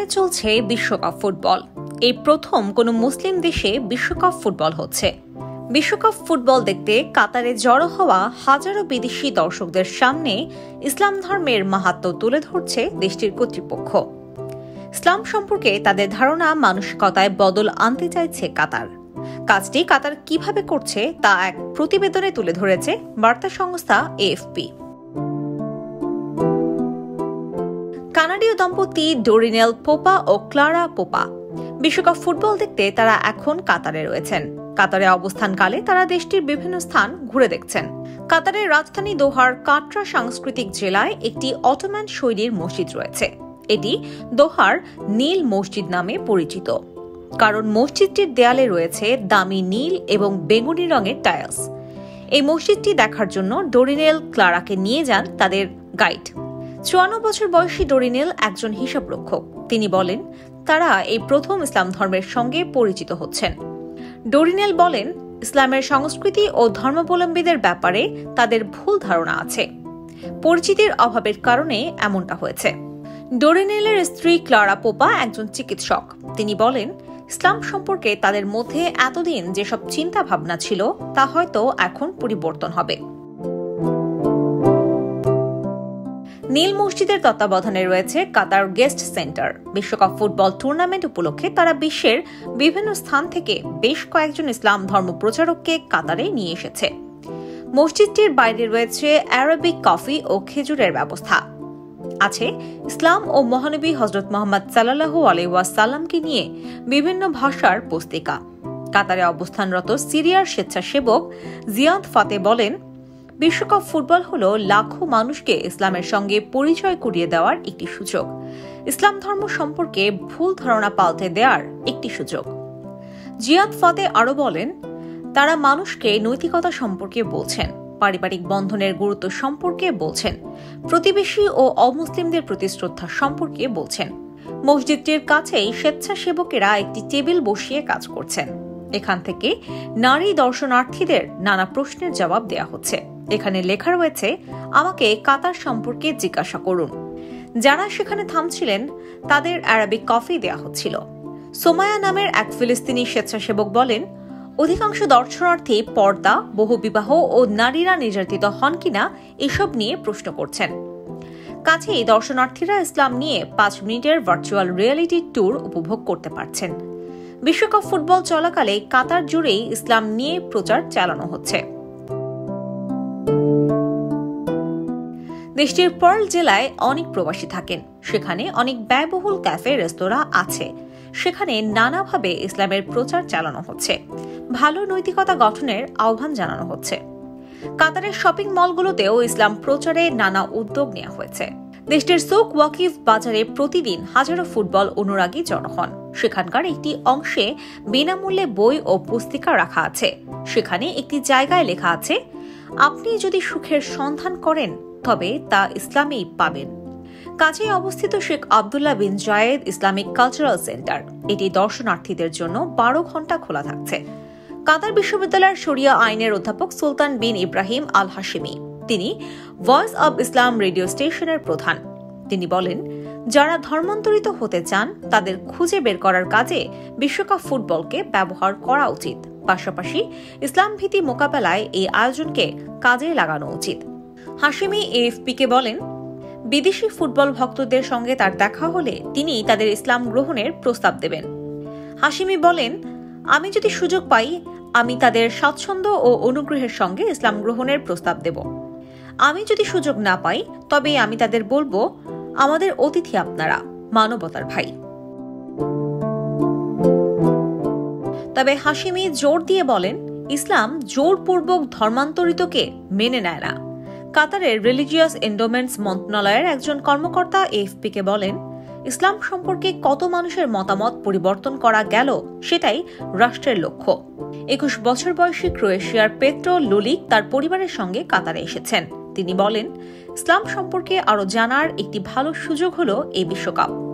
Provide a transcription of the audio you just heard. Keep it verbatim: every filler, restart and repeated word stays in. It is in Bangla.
কাতারে চলছে বিশ্বকাপ ফুটবল। এই প্রথম কোনো মুসলিম দেশে বিশ্বকাপ ফুটবল হচ্ছে। বিশ্বকাপ ফুটবল দেখতে কাতারে জড়ো হওয়া হাজারো বিদেশি দর্শকদের সামনে ইসলাম ধর্মের মাহাত্ম্য তুলে ধরছে দেশটির কর্তৃপক্ষ। ইসলাম সম্পর্কে তাদের ধারণা মানসিকতায় বদল আনতে চাইছে কাতার। কাজটি কাতার কিভাবে করছে তা এক প্রতিবেদনে তুলে ধরেছে বার্তা সংস্থা এএফপি। কানাডীয় দম্পতি ডোরিনেল পোপা ও ক্লারা পোপা বিশ্বকাপ ফুটবল দেখতে তারা এখন কাতারে রয়েছেন। কাতারে অবস্থানকালে তারা দেশটির বিভিন্ন স্থান ঘুরে দেখছেন। কাতারের রাজধানী দোহার কাটরা সাংস্কৃতিক জেলায় একটি অটোম্যান শৈলীর মসজিদ রয়েছে। এটি দোহার নীল মসজিদ নামে পরিচিত, কারণ মসজিদটির দেয়ালে রয়েছে দামি নীল এবং বেগুনি রঙের টাইলস। এই মসজিদটি দেখার জন্য ডোরিনেল ক্লারাকে নিয়ে যান তাদের গাইড। চুয়ান্ন বছর বয়সী ডোরিনেল একজন হিসাবরক্ষক। তিনি বলেন তারা এই প্রথম ইসলাম ধর্মের সঙ্গে পরিচিত হচ্ছেন। ডোরিনেল বলেন, ইসলামের সংস্কৃতি ও ধর্মাবলম্বীদের ব্যাপারে তাদের ভুল ধারণা আছে। পরিচিতির অভাবের কারণে এমনটা হয়েছে। ডোরিনেলের স্ত্রী ক্লারা পোপা একজন চিকিৎসক। তিনি বলেন, ইসলাম সম্পর্কে তাদের মধ্যে এতদিন যেসব চিন্তা ভাবনা ছিল তা হয়তো এখন পরিবর্তন হবে। নীল মসজিদের তত্ত্বাবধানে রয়েছে কাতার গেস্ট সেন্টার। বিশ্বকাপ ফুটবল টুর্নামেন্ট উপলক্ষে তারা বিশ্বের বিভিন্ন স্থান থেকে বেশ কয়েকজন ইসলাম ধর্ম প্রচারককে কাতারে নিয়ে এসেছে। মসজিদটির বাইরে রয়েছে আরবিক কফি ও খেজুরের ব্যবস্থা। আছে ইসলাম ও মহানবী হযরত মুহাম্মদ সাল্লাল্লাহু আলাইহি ওয়াসাল্লামকে নিয়ে বিভিন্ন ভাষার পুস্তিকা। কাতারে অবস্থানরত সিরিয়ার স্বেচ্ছাসেবক জিয়াদ ফাতে বলেন, বিশ্বকাপ ফুটবল হলো লাখো মানুষকে ইসলামের সঙ্গে পরিচয় করিয়ে দেওয়ার একটি সুযোগ। ইসলাম ধর্ম সম্পর্কে ভুল ধারণা পাল্টে দেওয়ার একটি সুযোগ। জিয়াদ ফাতে আরো বলেন, তারা মানুষকে নৈতিকতা সম্পর্কে বলছেন, পারিবারিক বন্ধনের গুরুত্ব সম্পর্কে বলছেন, প্রতিবেশী ও অমুসলিমদের প্রতি শ্রদ্ধা সম্পর্কে বলছেন। মসজিদটির কাছেই স্বেচ্ছাসেবকেরা একটি টেবিল বসিয়ে কাজ করছেন। এখান থেকে নারী দর্শনার্থীদের নানা প্রশ্নের জবাব দেয়া হচ্ছে। এখানে লেখা রয়েছে, আমাকে কাতার সম্পর্কে জিজ্ঞাসা করুন। যারা সেখানে থামছিলেন তাদের আরবিক কফি দেয়া হচ্ছিল। সোমায়া নামের এক ফিলিস্তিনি স্বেচ্ছাসেবক বলেন, অধিকাংশ দর্শনার্থী পর্দা, বহুবিবাহ ও নারীরা নির্যাতিত হন কিনা এসব নিয়ে প্রশ্ন করছেন। কাছেই দর্শনার্থীরা ইসলাম নিয়ে পাঁচ মিনিটের ভার্চুয়াল রিয়েলিটি ট্যুর উপভোগ করতে পারছেন। বিশ্বকাপ ফুটবল চলাকালে কাতার জুড়েই ইসলাম নিয়ে প্রচার চালানো হচ্ছে। দেশটির পার্ল জেলায় অনেক প্রবাসী থাকেন। সেখানে অনেক ব্যয়বহুল ক্যাফে, রেস্তোরাঁ আছে। সেখানে নানাভাবে ইসলামের প্রচার চালানো হচ্ছে। ভালো নৈতিকতা গঠনের আহ্বান জানানো হচ্ছে। কাতারের শপিং মলগুলোতেও ইসলাম প্রচারে নানা উদ্যোগ নেওয়া হয়েছে। দেশটির সুক ওয়াকিফ বাজারে প্রতিদিন হাজারো ফুটবল অনুরাগী জড়ো হন। সেখানকার একটি অংশে বিনামূল্যে বই ও পুস্তিকা রাখা আছে। সেখানে একটি জায়গায় লেখা আছে, আপনি যদি সুখের সন্ধান করেন তবে তা ইসলামেই পাবেন। কাছেই অবস্থিত Sheikh Abdullah bin Zayed Islamic cultural centre. এটি দর্শনার্থীদের জন্য বারো ঘন্টা খোলা থাকছে। কাতার বিশ্ববিদ্যালয়ের শরিয়া আইনের অধ্যাপক সুলতান বিন ইব্রাহিম আল হাশিমি, তিনি ভয়েস অব ইসলাম রেডিও স্টেশনের প্রধান। তিনি বলেন, যারা ধর্মান্তরিত হতে চান তাদের খুঁজে বের করার কাজে বিশ্বকাপ ফুটবলকে ব্যবহার করা উচিত। পাশাপাশি ইসলাম ভীতি মোকাবেলায় এই আয়োজনকে কাজে লাগানো উচিত। হাশিমি এএফপিকে বলেন, বিদেশি ফুটবল ভক্তদের সঙ্গে তার দেখা হলে তিনি তাদের ইসলাম গ্রহণের প্রস্তাব দেবেন। হাশিমি বলেন, আমি যদি সুযোগ পাই আমি তাদের স্বাচ্ছন্দ্য ও অনুগ্রহের সঙ্গে ইসলাম গ্রহণের প্রস্তাব দেব। আমি যদি সুযোগ না পাই তবে আমি তাদের বলবো, আমাদের অতিথি আপনারা, মানবতার ভাই। তবে হাশিমি জোর দিয়ে বলেন, ইসলাম জোরপূর্বক ধর্মান্তরিতকে মেনে নেয় না। কাতারের রিলিজিয়াস এন্ডোমেন্টস মন্ত্রণালয়ের একজন কর্মকর্তা এএফপিকে বলেন, ইসলাম সম্পর্কে কত মানুষের মতামত পরিবর্তন করা গেল সেটাই রাষ্ট্রের লক্ষ্য। একুশ বছর বয়সী ক্রোয়েশিয়ার পেত্রো লুলিক তার পরিবারের সঙ্গে কাতারে এসেছেন। তিনি বলেন, ইসলাম সম্পর্কে আরো জানার একটি ভালো সুযোগ হলো এই বিশ্বকাপ।